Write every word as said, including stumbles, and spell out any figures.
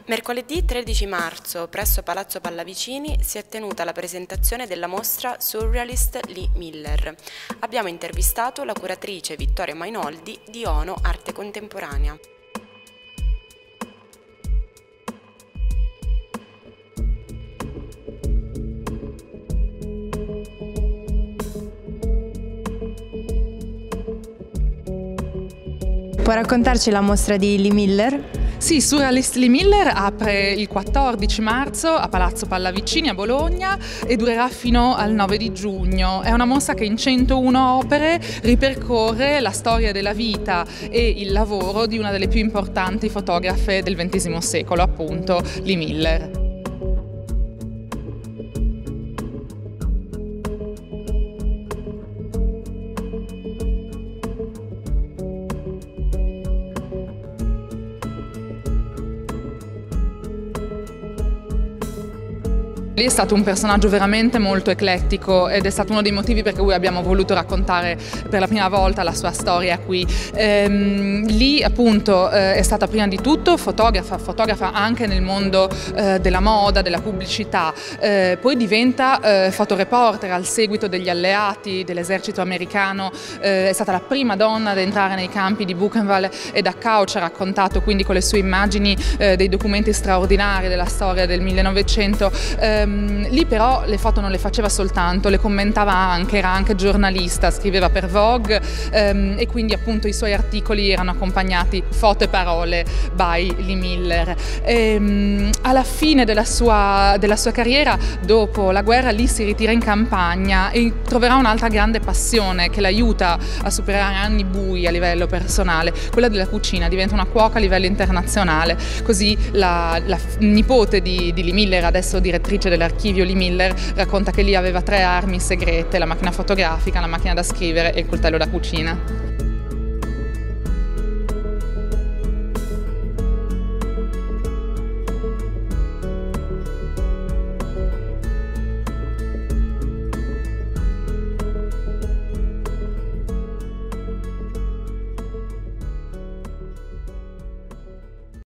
Mercoledì tredici marzo, presso Palazzo Pallavicini, si è tenuta la presentazione della mostra Surrealist Lee Miller. Abbiamo intervistato la curatrice Vittoria Mainoldi di Ono Arte Contemporanea. Puoi raccontarci la mostra di Lee Miller? Sì, Surrealist Lee Miller apre il quattordici marzo a Palazzo Pallavicini a Bologna e durerà fino al nove di giugno. È una mostra che in centouno opere ripercorre la storia della vita e il lavoro di una delle più importanti fotografe del ventesimo secolo, appunto Lee Miller. Lui è stato un personaggio veramente molto eclettico ed è stato uno dei motivi per cui abbiamo voluto raccontare per la prima volta la sua storia qui. Ehm, Lee appunto eh, è stata prima di tutto fotografa, fotografa anche nel mondo eh, della moda, della pubblicità, eh, poi diventa eh, fotoreporter al seguito degli alleati dell'esercito americano, eh, è stata la prima donna ad entrare nei campi di Buchenwald e Dachau, ci ha raccontato quindi con le sue immagini eh, dei documenti straordinari della storia del millenovecento. Eh, Lì però le foto non le faceva soltanto, le commentava anche, era anche giornalista, scriveva per Vogue ehm, e quindi appunto i suoi articoli erano accompagnati foto e parole by Lee Miller. E, alla fine della sua, della sua carriera, dopo la guerra, Lee si ritira in campagna e troverà un'altra grande passione che l'aiuta a superare anni bui a livello personale, quella della cucina, diventa una cuoca a livello internazionale. Così la, la nipote di, di Lee Miller, adesso direttrice dell'archivio Lee Miller, racconta che lì aveva tre armi segrete: la macchina fotografica, la macchina da scrivere e il coltello da cucina.